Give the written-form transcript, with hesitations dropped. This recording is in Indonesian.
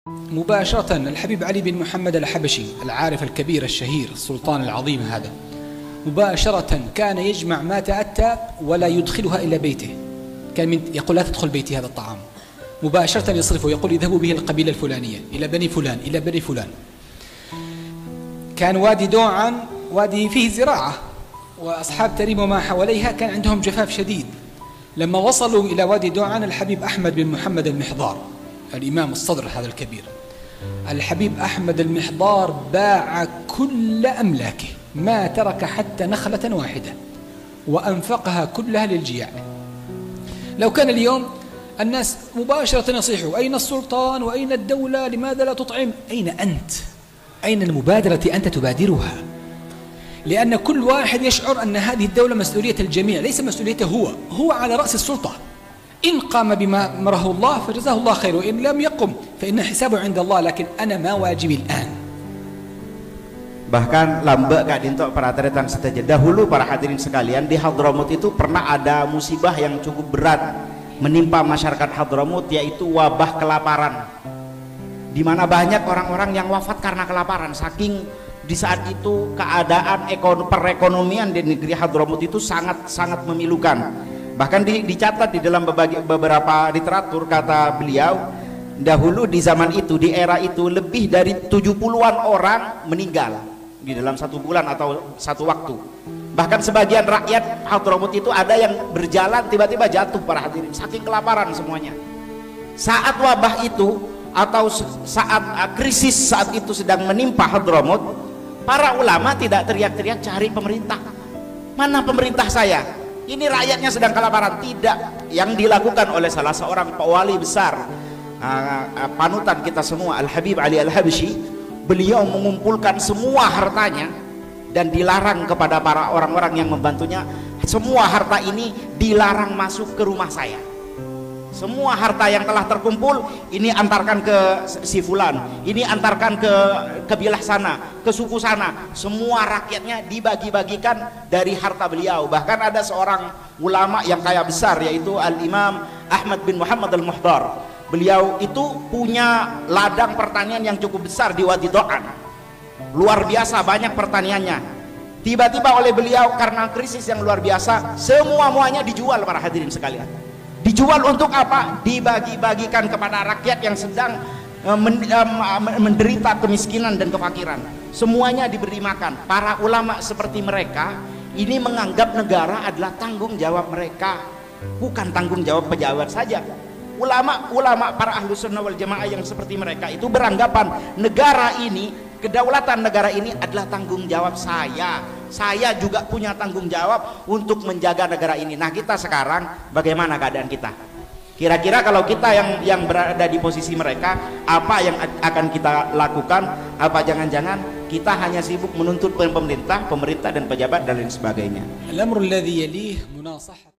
مباشرة الحبيب علي بن محمد الحبشي العارف الكبير الشهير السلطان العظيم هذا مباشرة كان يجمع ما تأتى ولا يدخلها إلى بيته. كان يقول لا تدخل بيتي هذا الطعام، مباشرة يصرفه، يقول اذهبوا به القبيلة الفلانية إلى بني فلان إلى بني فلان. كان وادي دوعان وادي فيه زراعة وأصحاب تريم وما حواليها كان عندهم جفاف شديد. لما وصلوا إلى وادي دوعان الحبيب أحمد بن محمد المحضار الإمام الصدر هذا الكبير، الحبيب أحمد المحضار باع كل أملاكه، ما ترك حتى نخلة واحدة وأنفقها كلها للجياع. لو كان اليوم الناس مباشرة يصيحوا أين السلطان وأين الدولة، لماذا لا تطعم؟ أين أنت؟ أين المبادرة التي أنت تبادرها؟ لأن كل واحد يشعر أن هذه الدولة مسؤولية الجميع، ليس مسؤوليته هو على رأس السلطة. إن قام بما أمره الله فجزاه الله خير، وإن لم يقم فإن حسابه عند الله، لكن أنا ما واجبي الآن. Bahkan lambe Kak Dinto para teretang seteja dahulu para hadirin sekalian, di Hadramut itu pernah ada musibah yang cukup berat menimpa masyarakat Hadramut, yaitu wabah kelaparan, di mana banyak orang-orang yang wafat karena kelaparan. Saking di saat itu keadaan perekonomian di negeri Hadramut itu sangat memilukan. Bahkan dicatat di dalam beberapa literatur, kata beliau, dahulu di zaman itu, di era itu, lebih dari 70-an orang meninggal di dalam satu bulan atau satu waktu. Bahkan sebagian rakyat Hadramut itu ada yang berjalan tiba-tiba jatuh para hadirin, saking kelaparan semuanya. Saat wabah itu atau saat krisis saat itu sedang menimpa Hadramut, para ulama tidak teriak-teriak cari pemerintah. Mana pemerintah saya? Ini rakyatnya sedang kelaparan. Tidak. Yang dilakukan oleh salah seorang wali besar, panutan kita semua, Al-Habib Ali Al-Habshi, beliau mengumpulkan semua hartanya dan dilarang kepada para orang-orang yang membantunya, semua harta ini dilarang masuk ke rumah saya. Semua harta yang telah terkumpul ini antarkan ke si fulan, ini antarkan ke kabilah sana, ke suku sana. Semua rakyatnya dibagi-bagikan dari harta beliau. Bahkan ada seorang ulama yang kaya besar, yaitu Al-Imam Ahmad bin Muhammad Al-Muhdar. Beliau itu punya ladang pertanian yang cukup besar di Wadi Do'an, luar biasa banyak pertaniannya. Tiba-tiba oleh beliau karena krisis yang luar biasa, semua-muanya dijual para hadirin sekalian. Dijual untuk apa? Dibagi-bagikan kepada rakyat yang sedang menderita kemiskinan dan kefakiran. Semuanya diberi makan. Para ulama seperti mereka ini menganggap negara adalah tanggung jawab mereka, bukan tanggung jawab pejabat saja. Ulama para ahlu sunnah wal jamaah yang seperti mereka itu beranggapan negara ini, kedaulatan negara ini adalah tanggung jawab saya. Saya juga punya tanggung jawab untuk menjaga negara ini. Nah, kita sekarang bagaimana keadaan kita? Kira-kira kalau kita yang berada di posisi mereka, apa yang akan kita lakukan? Apa jangan-jangan kita hanya sibuk menuntut pemerintah dan pejabat dan lain sebagainya? الأمر الذي يليه مناصحة